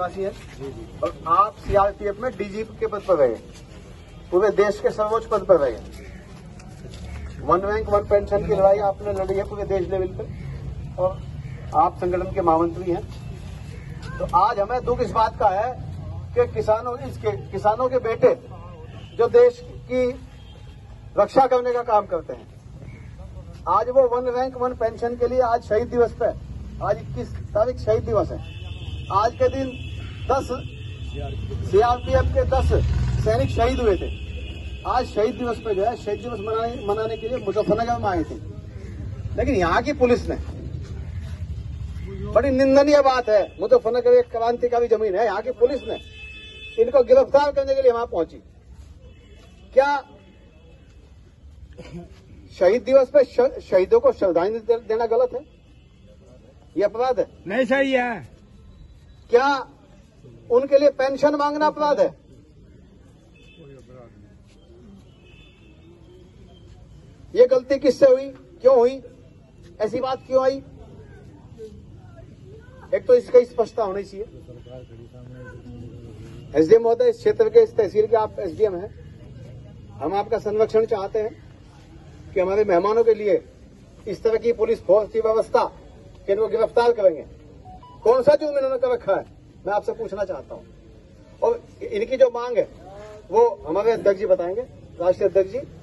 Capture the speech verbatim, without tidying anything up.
वासी है और आप सीआरपीएफ में डीजीपी के पद पर रहे, पूरे देश के सर्वोच्च पद पर रहे। वन रैंक वन पेंशन की लड़ाई आपने लड़ी है पूरे देश लेवल पे और आप संगठन के महामंत्री हैं। तो आज हमें दुख इस बात का है कि किसानों इसके किसानों के बेटे जो देश की रक्षा करने का काम करते हैं, आज वो वन रैंक वन पेंशन के लिए आज शहीद दिवस पे, आज इक्कीस तारीख शहीद दिवस है। आज के दिन दस सीआरपीएफ के दस सैनिक शहीद हुए थे। आज शहीद दिवस पे जो है शहीद दिवस मनाने मनाने के लिए मुजफ्फरनगर में आए थे, लेकिन यहाँ की पुलिस ने, बड़ी निंदनीय बात है, मुजफ्फरनगर एक क्रांतिकारी जमीन है, यहाँ की पुलिस ने इनको गिरफ्तार करने के लिए वहां पहुंची। क्या शहीद दिवस पे शहीदों को श्रद्धांजलि देना गलत है? ये अपराध है? नहीं सही है। क्या उनके लिए पेंशन मांगना अपराध है? ये गलती किससे हुई, क्यों हुई, ऐसी बात क्यों आई? एक तो इसका स्पष्टता होनी चाहिए। एसडीएम महोदय, इस क्षेत्र के, इस तहसील के आप एसडीएम हैं, हम आपका संरक्षण चाहते हैं कि हमारे मेहमानों के लिए इस तरह की पुलिस फोर्स की व्यवस्था कि इनको गिरफ्तार करेंगे। कौन सा जुर्म इन्होंने कर रखा है, मैं आपसे पूछना चाहता हूं। और इनकी जो मांग है वो हमारे अध्यक्ष जी बताएंगे, राष्ट्रीय अध्यक्ष जी।